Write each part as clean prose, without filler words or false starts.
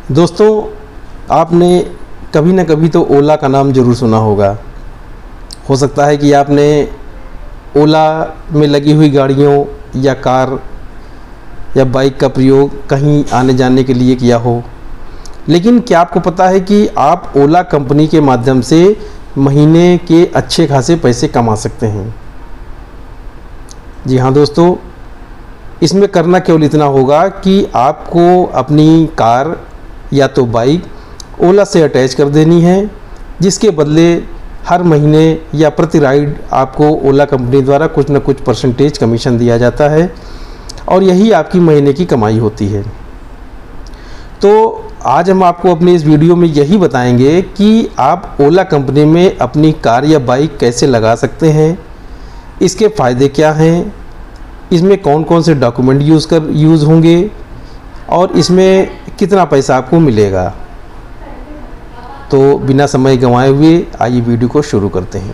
दोस्तों, आपने कभी ना कभी तो ओला का नाम ज़रूर सुना होगा। हो सकता है कि आपने ओला में लगी हुई गाड़ियों या कार या बाइक का प्रयोग कहीं आने जाने के लिए किया हो। लेकिन क्या आपको पता है कि आप ओला कंपनी के माध्यम से महीने के अच्छे खासे पैसे कमा सकते हैं। जी हाँ दोस्तों, इसमें करना केवल इतना होगा कि आपको अपनी कार या तो बाइक ओला से अटैच कर देनी है, जिसके बदले हर महीने या प्रति राइड आपको ओला कंपनी द्वारा कुछ न कुछ परसेंटेज कमीशन दिया जाता है और यही आपकी महीने की कमाई होती है। तो आज हम आपको अपने इस वीडियो में यही बताएंगे कि आप ओला कंपनी में अपनी कार या बाइक कैसे लगा सकते हैं, इसके फ़ायदे क्या हैं, इसमें कौन कौन से डॉक्यूमेंट यूज़ होंगे और इसमें कितना पैसा आपको मिलेगा। तो बिना समय गंवाए हुए आइए वीडियो को शुरू करते हैं।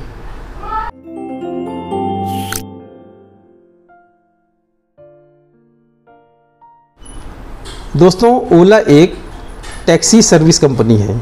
दोस्तों, ओला एक टैक्सी सर्विस कंपनी है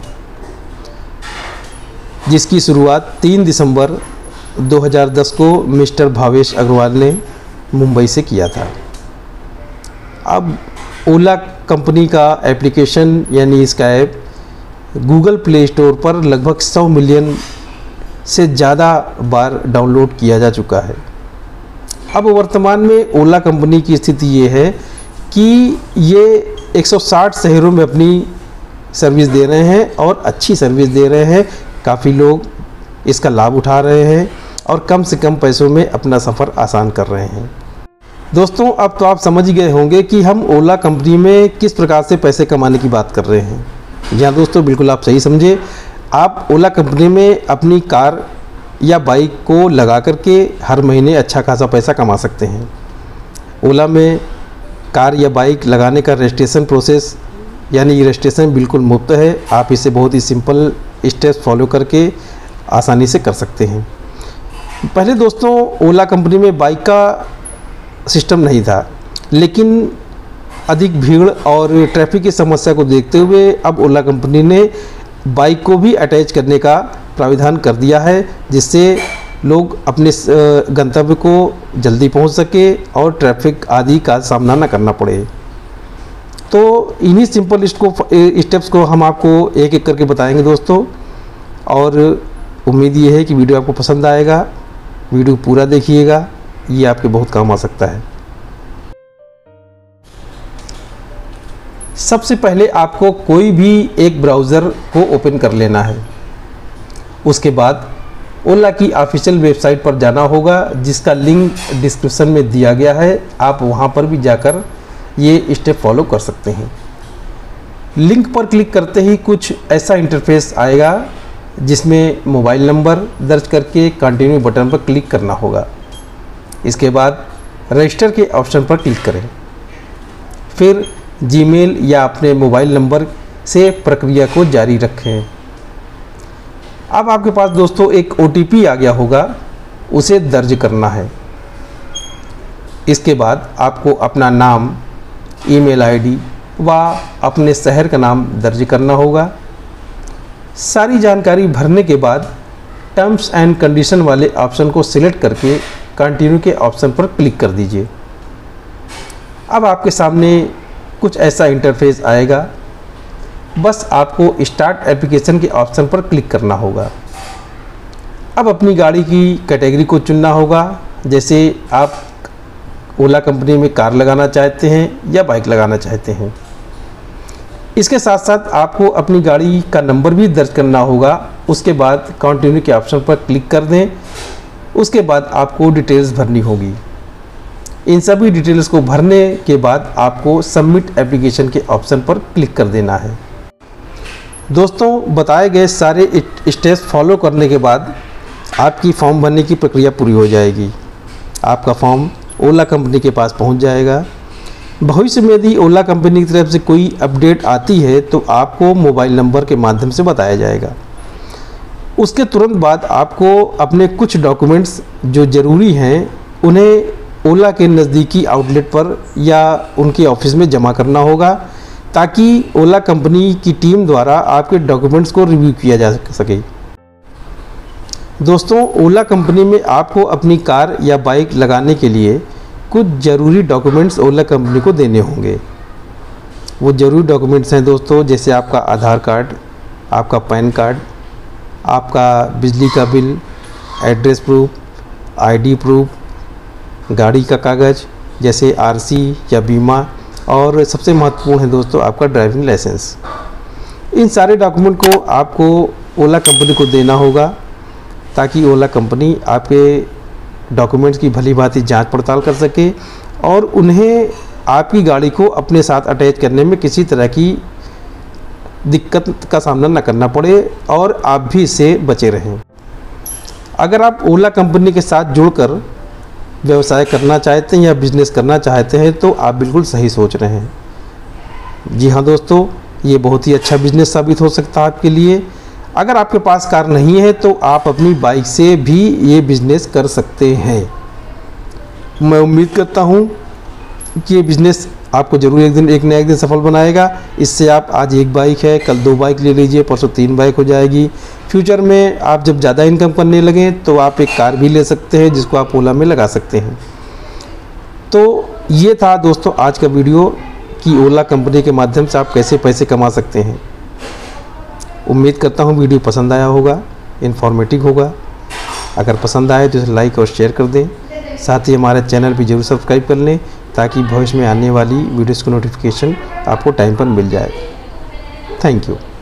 जिसकी शुरुआत 3 दिसंबर 2010 को मिस्टर भावेश अग्रवाल ने मुंबई से किया था। अब ओला कंपनी का एप्लीकेशन यानी इसका ऐप गूगल प्ले स्टोर पर लगभग 100 मिलियन से ज़्यादा बार डाउनलोड किया जा चुका है। अब वर्तमान में ओला कंपनी की स्थिति ये है कि ये 160 शहरों में अपनी सर्विस दे रहे हैं और अच्छी सर्विस दे रहे हैं। काफ़ी लोग इसका लाभ उठा रहे हैं और कम से कम पैसों में अपना सफ़र आसान कर रहे हैं। दोस्तों, अब तो आप समझ गए होंगे कि हम ओला कंपनी में किस प्रकार से पैसे कमाने की बात कर रहे हैं। जी हाँ दोस्तों, बिल्कुल आप सही समझे। आप ओला कंपनी में अपनी कार या बाइक को लगा करके हर महीने अच्छा खासा पैसा कमा सकते हैं। ओला में कार या बाइक लगाने का रजिस्ट्रेशन प्रोसेस यानी रजिस्ट्रेशन बिल्कुल मुफ्त है। आप इसे बहुत ही सिंपल स्टेप्स फॉलो करके आसानी से कर सकते हैं। पहले दोस्तों ओला कंपनी में बाइक का सिस्टम नहीं था, लेकिन अधिक भीड़ और ट्रैफिक की समस्या को देखते हुए अब ओला कंपनी ने बाइक को भी अटैच करने का प्राविधान कर दिया है, जिससे लोग अपने गंतव्य को जल्दी पहुंच सके और ट्रैफिक आदि का सामना न करना पड़े। तो इन्हीं सिंपल स्टेप्स को हम आपको एक एक करके बताएंगे दोस्तों, और उम्मीद ये है कि वीडियो आपको पसंद आएगा। वीडियो पूरा देखिएगा, ये आपके बहुत काम आ सकता है। सबसे पहले आपको कोई भी एक ब्राउज़र को ओपन कर लेना है। उसके बाद ओला की ऑफिशियल वेबसाइट पर जाना होगा, जिसका लिंक डिस्क्रिप्शन में दिया गया है। आप वहां पर भी जाकर ये स्टेप फॉलो कर सकते हैं। लिंक पर क्लिक करते ही कुछ ऐसा इंटरफेस आएगा, जिसमें मोबाइल नंबर दर्ज करके कंटिन्यू बटन पर क्लिक करना होगा। इसके बाद रजिस्टर के ऑप्शन पर क्लिक करें, फिर जीमेल या अपने मोबाइल नंबर से प्रक्रिया को जारी रखें। अब आपके पास दोस्तों एक OTP आ गया होगा, उसे दर्ज करना है। इसके बाद आपको अपना नाम, ईमेल ID व अपने शहर का नाम दर्ज करना होगा। सारी जानकारी भरने के बाद टर्म्स एंड कंडीशन वाले ऑप्शन को सिलेक्ट करके कंटिन्यू के ऑप्शन पर क्लिक कर दीजिए। अब आपके सामने कुछ ऐसा इंटरफेस आएगा। बस आपको स्टार्ट एप्लीकेशन के ऑप्शन पर क्लिक करना होगा। अब अपनी गाड़ी की कैटेगरी को चुनना होगा, जैसे आप ओला कंपनी में कार लगाना चाहते हैं या बाइक लगाना चाहते हैं। इसके साथ साथ आपको अपनी गाड़ी का नंबर भी दर्ज करना होगा। उसके बाद कंटिन्यू के ऑप्शन पर क्लिक कर दें। उसके बाद आपको डिटेल्स भरनी होगी। इन सभी डिटेल्स को भरने के बाद आपको सबमिट एप्लीकेशन के ऑप्शन पर क्लिक कर देना है। दोस्तों, बताए गए सारे स्टेप्स फॉलो करने के बाद आपकी फॉर्म भरने की प्रक्रिया पूरी हो जाएगी। आपका फॉर्म ओला कंपनी के पास पहुंच जाएगा। भविष्य में यदि ओला कंपनी की तरफ से कोई अपडेट आती है तो आपको मोबाइल नंबर के माध्यम से बताया जाएगा। उसके तुरंत बाद आपको अपने कुछ डॉक्यूमेंट्स जो ज़रूरी हैं उन्हें ओला के नज़दीकी आउटलेट पर या उनके ऑफिस में जमा करना होगा, ताकि ओला कंपनी की टीम द्वारा आपके डॉक्यूमेंट्स को रिव्यू किया जा सके। दोस्तों, ओला कंपनी में आपको अपनी कार या बाइक लगाने के लिए कुछ ज़रूरी डॉक्यूमेंट्स ओला कंपनी को देने होंगे। वो ज़रूरी डॉक्यूमेंट्स हैं दोस्तों, जैसे आपका आधार कार्ड, आपका पैन कार्ड, आपका बिजली का bill, address proof, ID proof, गाड़ी का कागज़ जैसे आरसी या बीमा, और सबसे महत्वपूर्ण है दोस्तों आपका ड्राइविंग लाइसेंस। इन सारे डॉक्यूमेंट को आपको ओला कंपनी को देना होगा ताकि ओला कंपनी आपके डॉक्यूमेंट्स की भली भांति जांच पड़ताल कर सके और उन्हें आपकी गाड़ी को अपने साथ अटैच करने में किसी तरह की दिक्कत का सामना न करना पड़े और आप भी इससे बचे रहें। अगर आप ओला कंपनी के साथ जुड़कर व्यवसाय करना चाहते हैं या बिजनेस करना चाहते हैं तो आप बिल्कुल सही सोच रहे हैं। जी हाँ दोस्तों, ये बहुत ही अच्छा बिजनेस साबित हो सकता है आपके लिए। अगर आपके पास कार नहीं है तो आप अपनी बाइक से भी ये बिजनेस कर सकते हैं। मैं उम्मीद करता हूँ कि ये बिजनेस आपको ज़रूर एक न एक दिन सफल बनाएगा। इससे आप आज एक बाइक है, कल 2 बाइक ले लीजिए, परसों 3 बाइक हो जाएगी। फ्यूचर में आप जब ज़्यादा इनकम करने लगें तो आप एक कार भी ले सकते हैं जिसको आप ओला में लगा सकते हैं। तो ये था दोस्तों आज का वीडियो कि ओला कंपनी के माध्यम से आप कैसे पैसे कमा सकते हैं। उम्मीद करता हूँ वीडियो पसंद आया होगा, इन्फॉर्मेटिव होगा। अगर पसंद आए तो इसे लाइक और शेयर कर दें। साथ ही हमारे चैनल भी जरूर सब्सक्राइब कर लें ताकि भविष्य में आने वाली वीडियोज़ की नोटिफिकेशन आपको टाइम पर मिल जाए। Thank you.